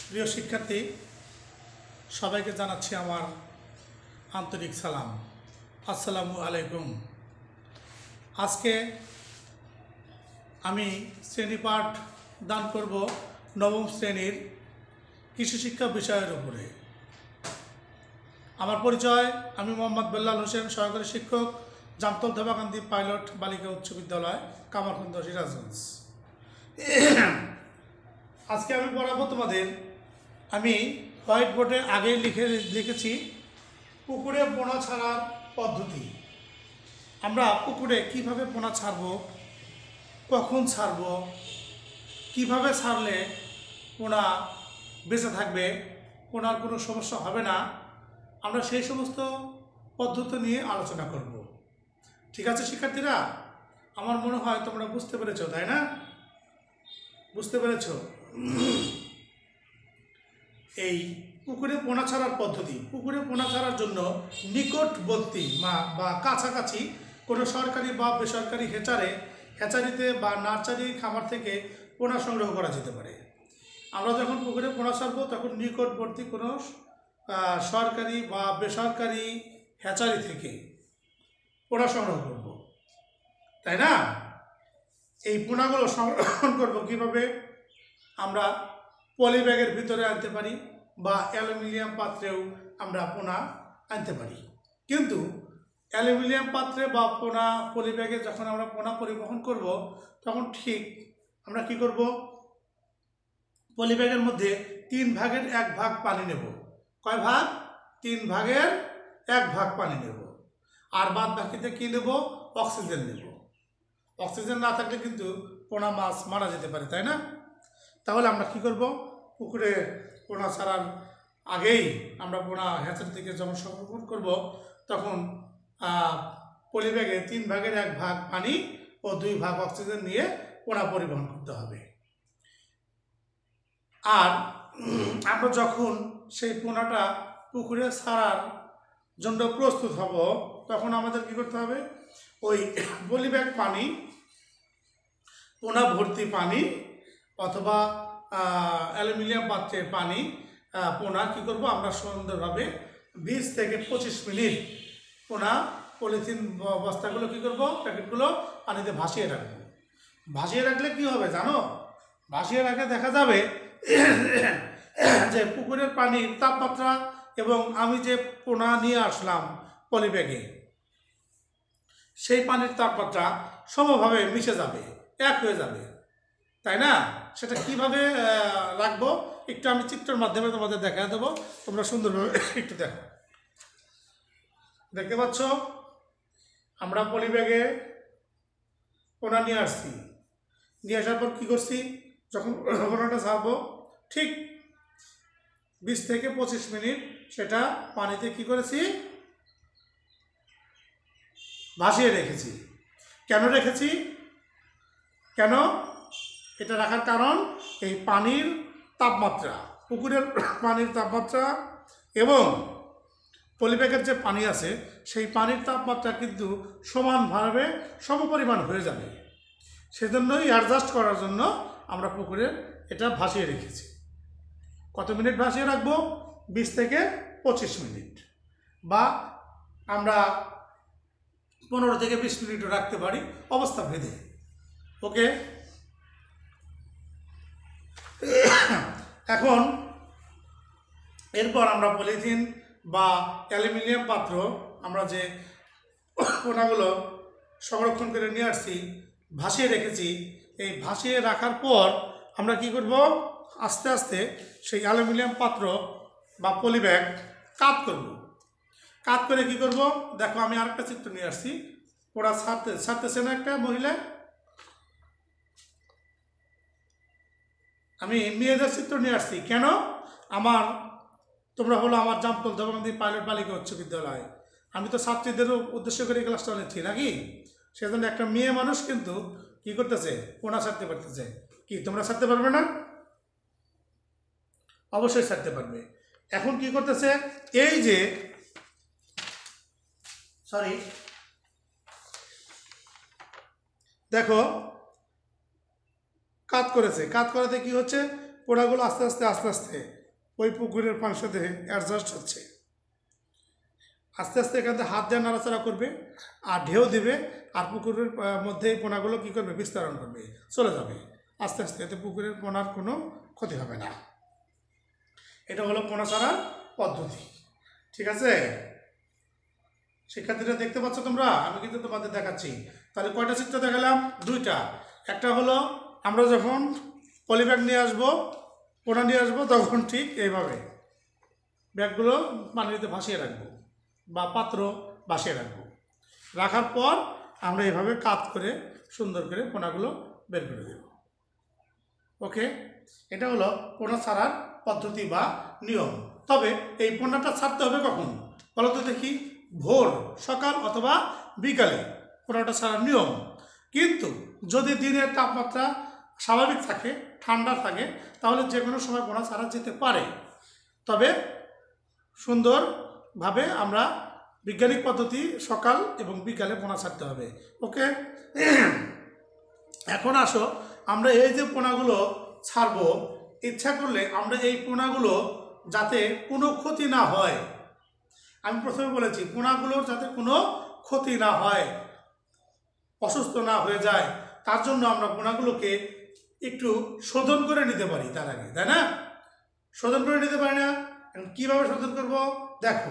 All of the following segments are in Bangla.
প্রিয় শিক্ষার্থী, সবাইকে জানাচ্ছি আমার আন্তরিক সালাম। আসসালামু আলাইকুম। আজকে আমি শ্রেণীপাঠ দান করব নবম শ্রেণীর কৃষি শিক্ষা বিষয়ের উপরে। আমার পরিচয়, আমি মোহাম্মদ বেল্লাল হোসেন, সহকারী শিক্ষক, জামতল দেবাকান্দি পাইলট বালিকা উচ্চ বিদ্যালয়, কামারখন্দ, সিরাজগঞ্জ। আজকে আমি পড়াবো তোমাদের, আমি হোয়াইট বোর্ডে আগেই লিখেছি পুকুরে পোনা ছাড়ার পদ্ধতি। আমরা পুকুরে কিভাবে পোনা ছাড়ব, কখন ছাড়ব, কিভাবে ছাড়লে পোনা বেঁচে থাকবে, পোনার কোনো সমস্যা হবে না, আমরা সেই সমস্ত পদ্ধতি নিয়ে আলোচনা করব। ঠিক আছে শিক্ষার্থীরা, আমার মনে হয় তোমরা বুঝতে পেরেছো, তাই না? বুঝতে পেরেছো? এই পুকুরে পোনা ছাড়ার পদ্ধতি। পুকুরে পোনা ছাড়ার জন্য নিকটবর্তী বা কাছাকাছি কোনো সরকারি বা বেসরকারি হ্যাচারিতে বা নার্সারি খামার থেকে পোনা সংগ্রহ করা যেতে পারে। আমরা যখন পুকুরে পোনা ছাড়বো তখন নিকটবর্তী কোনো সরকারি বা বেসরকারি হ্যাচারি থেকে পোনা সংগ্রহ করব, তাই না? এই পোনাগুলো সংরক্ষণ করব কিভাবে? আমরা পলি ব্যাগের ভিতরে আনতে পারি বা অ্যালুমিনিয়াম পাত্রেও আমরা পোনা আনতে পারি। কিন্তু অ্যালুমিনিয়াম পাত্রে বা পলি ব্যাগে যখন আমরা পোনা পরিবহন করব তখন ঠিক আমরা কি করব? পলি ব্যাগের মধ্যে 3 ভাগের 1 ভাগ পানি নেব। কয় ভাগ? 3 ভাগের 1 ভাগ পানি নেব। আর বাদ বাকিতে কি নেব? অক্সিজেন নেব। অক্সিজেন না থাকলে কিন্তু পোনা মাছ মারা যেতে পারে, তাই না? তাহলে আমরা কি করব? পুকুরে পোনা ছাড়ার আগেই আমরা পোনা হ্যাচারি থেকে যখন সংরক্ষণ করব তখন পলি ব্যাগে 3 ভাগের 1 ভাগ পানি ও 2 ভাগ অক্সিজেন নিয়ে পোনা পরিবহন করতে হবে। আর আমরা যখন সেই পোনাটা পুকুরে ছাড়ার জন্য প্রস্তুত হব তখন আমাদের কি করতে হবে? ওই পলি ব্যাগ পানি, পোনা ভর্তি পানি অথবা অ্যালুমিনিয়াম পাত্রের পানি, পোনা কি করব? আমরা সুন্দরভাবে 20 থেকে 25 মিনিট পোনা পলিথিন বস্তাগুলো কি করব? প্যাকেটগুলো পানিতে ভাসিয়ে রাখবো। ভাসিয়ে রাখলে কি হবে জানো? ভাসিয়ে রাখলে দেখা যাবে যে পুকুরের পানির তাপমাত্রা এবং আমি যে পোনা নিয়ে আসলাম পলি ব্যাগে, সেই পানির তাপমাত্রা সমভাবে মিশে যাবে, এক হয়ে যাবে, তাই না? সেটা কিভাবে রাখবো একটু আমি চিত্রের মাধ্যমে তোমাদের দেখা দেবো, তোমরা সুন্দরভাবে একটু দেখো। দেখতে পাচ্ছ আমরা পলি ব্যাগে পোনা নিয়ে আসছি। নিয়ে আসার পর কী করছি? যখন পোনাটা ছাড়বো ঠিক 20 থেকে 25 মিনিট সেটা পানিতে কি করেছি? ভাসিয়ে রেখেছি। কেন রেখেছি? কেন এটা রাখার কারণ এই পানির তাপমাত্রা, পুকুরের পানির তাপমাত্রা এবং পলিব্যাগের যে পানি আছে সেই পানির তাপমাত্রা কিন্তু সমানভাবে সমপরিমাণ হয়ে যাবে। সেজন্যই অ্যাডজাস্ট করার জন্য আমরা পুকুরে এটা ভাসিয়ে রেখেছি। কত মিনিট ভাসিয়ে রাখবো? 20 থেকে 25 মিনিট, বা আমরা 15 থেকে 20 মিনিটও রাখতে পারি অবস্থা ভেদে। ওকে, এখন এরপর আমরা পলিথিন বা অ্যালুমিনিয়াম পাত্র আমরা যে পোনাগুলো সংরক্ষণ করে নিয়ে আসছি, ভাসিয়ে রেখেছি, এই ভাসিয়ে রাখার পর আমরা কি করব? আস্তে আস্তে সেই অ্যালুমিনিয়াম পাত্র বা পলি ব্যাগ কাত করব। কাত করে কি করব? দেখো আমি আরেকটা চিত্র নিয়ে আসছি। পোনা ছাড়তেছে না একটা মহিলা? আমি মেয়েদের চিত্র নিয়ে আসছি কেন? তোমরা হলো আমার জামতল দেবাকান্দি পাইলট বালিকা উচ্চ বিদ্যালয়। আমি তো ছাত্রীদেরও উদ্দেশ্য করে ক্লাসটা নিচ্ছি নাকি? সেজন্য একটা মেয়ে মানুষ কিন্তু কি করতেছে? পোনা ছাড়তে পারতেছে। কি তোমরা ছাড়তে পারবে না? অবশ্যই ছাড়তে পারবে। এখন কি করতেছে? এই যে দেখো কাত করেছে, কাত করাতে কি হচ্ছে? পোনাগুলো আস্তে আস্তে ওই পুকুরের পানির সাথে অ্যাডজাস্ট হচ্ছে। আস্তে আস্তে এখান থেকে হাত দিয়ে নাড়াচাড়া করবে আর ঢেউ দিবে, আর পুকুরের মধ্যে এই পোনাগুলো কী করবে, বিস্তারণ করবে, চলে যাবে আস্তে আস্তে, এতে পুকুরের পোনার কোনো ক্ষতি হবে না। এটা হলো পোনা ছাড়ার পদ্ধতি। ঠিক আছে শিক্ষার্থীরা, দেখতে পাচ্ছ তোমরা? আমি কিন্তু তোমাদের দেখাচ্ছি। তাহলে কয়টা চিত্র দেখালাম? দুইটা। একটা হলো আমরা যখন পলিব্যাগ নিয়ে আসবো, পোনা নিয়ে আসবো, তখন ঠিক এইভাবে ব্যাগগুলো পানিতে ভাসিয়ে রাখবো বা পাত্র ভাসিয়ে রাখবো। রাখার পর আমরা এভাবে কাত করে সুন্দর করে পোনাগুলো বের করে দেব। ওকে, এটা হলো পোনা ছাড়ার পদ্ধতি বা নিয়ম। তবে এই পোনাটা ছাড়তে হবে কখন বলো তো দেখি? ভোর, সকাল অথবা বিকালে পোনাটা ছাড়ার নিয়ম। কিন্তু যদি দিনের তাপমাত্রা স্বাভাবিক থাকে, ঠান্ডা থাকে, তাহলে যে কোনো সময় পোনা ছাড়া যেতে পারে। তবে সুন্দরভাবে আমরা বৈজ্ঞানিক পদ্ধতি সকাল এবং বিকালে পোনা ছাড়তে হবে। ওকে, এখন আসো আমরা এই যে পোনাগুলো ছাড়বো, ইচ্ছা করলে আমরা এই পোনাগুলো যাতে কোনো ক্ষতি না হয়, আমি প্রথমে বলেছি পোনাগুলোর যাতে কোনো ক্ষতি না হয়, অসুস্থ না হয়ে যায়, তার জন্য আমরা পোনাগুলোকে একটু শোধন করে নিতে পারি তার আগে, তাই না? শোধন করে নিতে পারি না? কীভাবে শোধন করব দেখো।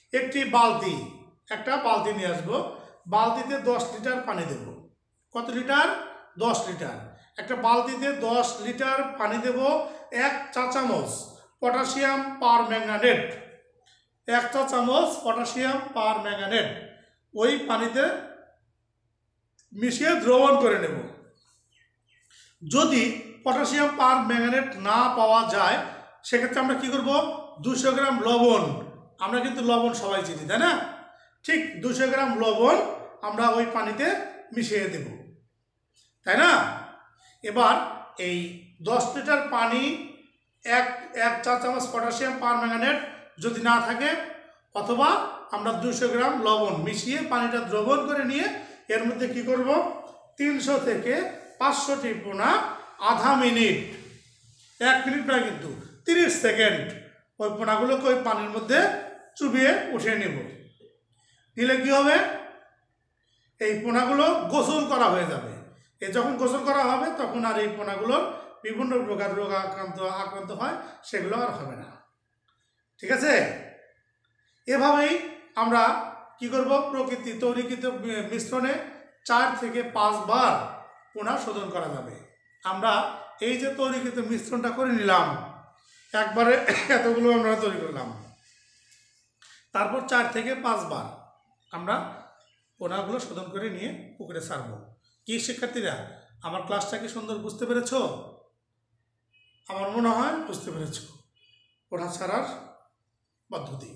একটা বালতি নিয়ে আসবো, বালতিতে 10 লিটার পানি দেব। কত লিটার? 10 লিটার। একটা বালতিতে 10 লিটার পানি দেব। 1 চা চামচ পটাশিয়াম পার ম্যাঙ্গানেট, 1 চা চামচ পটাশিয়াম পার ম্যাঙ্গানেট ওই পানিতে মিশিয়ে দ্রবণ করে নেব। যদি পটাশিয়াম পার ম্যাঙ্গানেট না পাওয়া যায়, সেক্ষেত্রে আমরা কি করব? 200 গ্রাম লবণ, আমরা কিন্তু লবণ সবাই চিনি, তাই না? ঠিক 200 গ্রাম লবণ আমরা ওই পানিতে মিশিয়ে দেব, তাই না? এবার এই 10 লিটার পানি, এক চা চামচ পটাশিয়াম পার ম্যাঙ্গানেট যদি না থাকে, অথবা আমরা 200 গ্রাম লবণ মিশিয়ে পানিটা দ্রবণ করে নিয়ে এর মধ্যে কি করব? 300 থেকে 500টি পোনা আধা মিনিট, 1 মিনিট নয় কিন্তু 30 সেকেন্ড ওই পোনাগুলোকে ওই পানির মধ্যে চুবিয়ে উঠিয়ে নেব। নিলে কি হবে? এই পোনাগুলো গোসল করা হয়ে যাবে। যখন গোসল করা হবে তখন আর এই পোনাগুলোর বিভিন্ন প্রকার রোগ আক্রান্ত হয়, সেগুলো আর হবে না। ঠিক আছে? এভাবেই আমরা কি করব? প্রকৃতি তৈরিকৃত মিশ্রণে 4 থেকে 5 বার পোনা শোধন করা যাবে। আমরা এই যে তৈরিকৃত মিশ্রণটা করে নিলাম, একবারে এতগুলো আমরা তৈরি করলাম, তারপর 4 থেকে 5 বার আমরা পোনাগুলো শোধন করে নিয়ে পুকুরে ছাড়বো। কি শিক্ষার্থীরা, আমার ক্লাসটা কি সুন্দর বুঝতে পেরেছ? আমার মনে হয় বুঝতে পেরেছ পোনা ছাড়ার পদ্ধতি,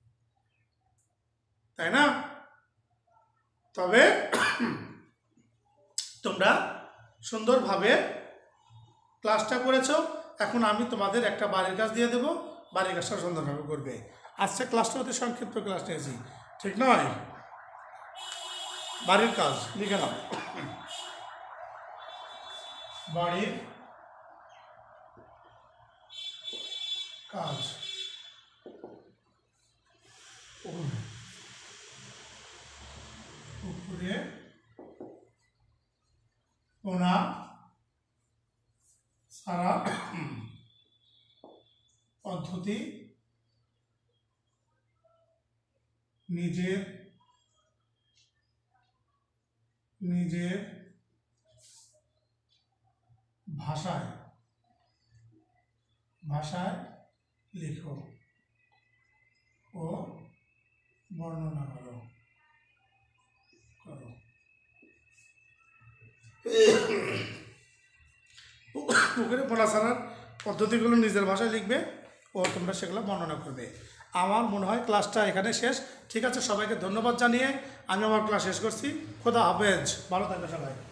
তাই না? তবে তোমরা সুন্দরভাবে ক্লাসটা করেছো। এখন আমি তোমাদের একটা বাড়ির কাজ দিয়ে দেবো, বাড়ির কাজটা সুন্দরভাবে করবে। আজকে ক্লাসটা অতি সংক্ষিপ্ত ক্লাস নিয়েছি, ঠিক নয়? বাড়ির কাজ লিখে নাও। বাড়ির কাজ পুকুরে পোনা ছাড়া পদ্ধতি নিজের ভাষায় লিখো ও বর্ণনা করো। পুকুরে পোনা ছাড়ার পদ্ধতিগুলো নিজের ভাষায় লিখবে ও তোমরা সেগুলো বর্ণনা করবে। আমার মনে হয় ক্লাসটা এখানে শেষ। ঠিক আছে, সবাইকে ধন্যবাদ জানিয়ে আমি আমার ক্লাস শেষ করছি। খোদা হাফেজ, ভালো থাকবে সবাই।